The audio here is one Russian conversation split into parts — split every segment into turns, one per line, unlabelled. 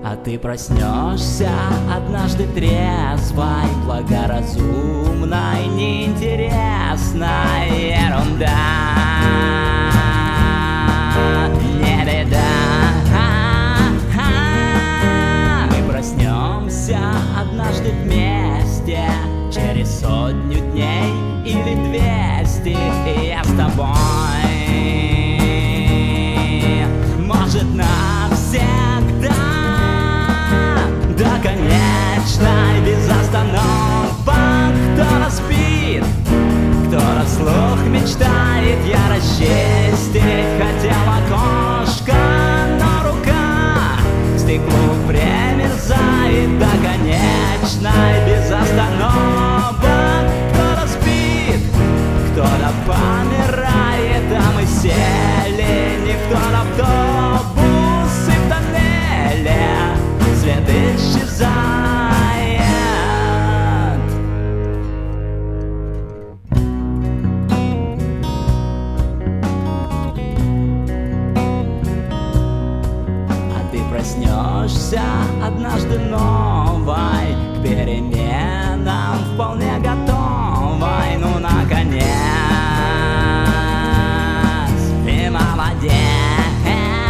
А ты проснешься однажды трезвой, благоразумной, неинтересной. Ерунда, не беда. Мы проснемся однажды вместе, через 100 дней или 200, и я с тобой. Может, навсегда, до конечной, без остановок. Кто-то спит, кто-то вслух мечтает. Я расчистить хотел окошко, но рука к стеклу примерзает. До конечной, без остановок. Кто-то спит, кто-то помирает, а мы сели не в тот автобус, и в тоннеле свет исчезает. А ты проснешься однажды новой, к переменам вполне готовой. Ну, наконец, ты молодец.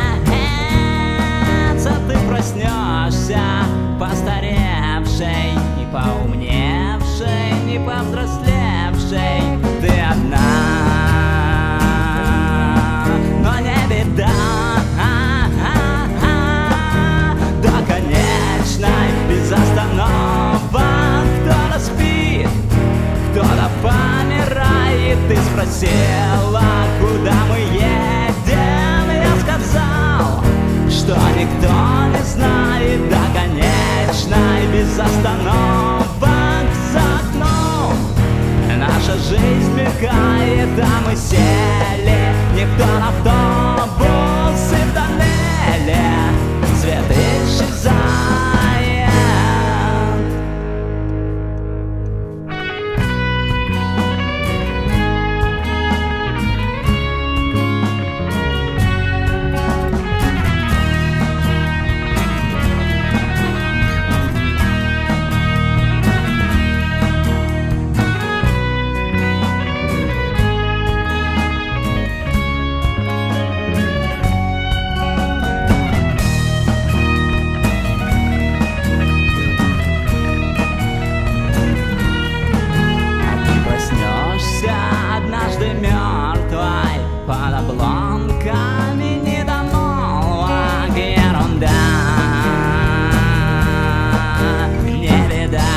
А ты проснешься постаревшей, не поумневшей, не повзрослевшей. Ты одна, но не беда. До конечной, без остановок. Кто-то спит, кто-то помирает. Ты спросила, куда мы едем. Я сказал, что никто не знает. До конечной, без остановок. За окном наша жизнь мелькает, а мы сели не в тот автобус, и в тоннеле свет исчезает. Однажды мертвой, под обломками недомолвок. Ерунда, не беда.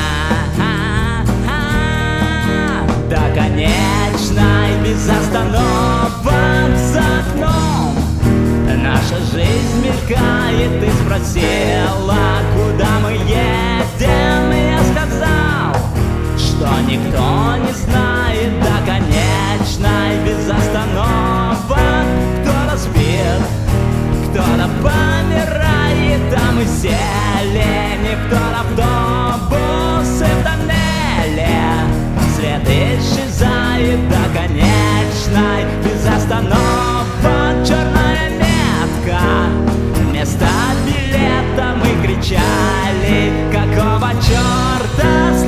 До конечной, без остановок. За окном наша жизнь мелькает. Ты спросила, куда мы едем. Я сказал, что никто не знает. До конечной, без остановок. Кто-то спит, кто-то помирает, а мы сели не в тот автобус, и в тоннеле свет исчезает. До конечной, без остановок. Черная метка вместо билета. Мы кричали, какого черта?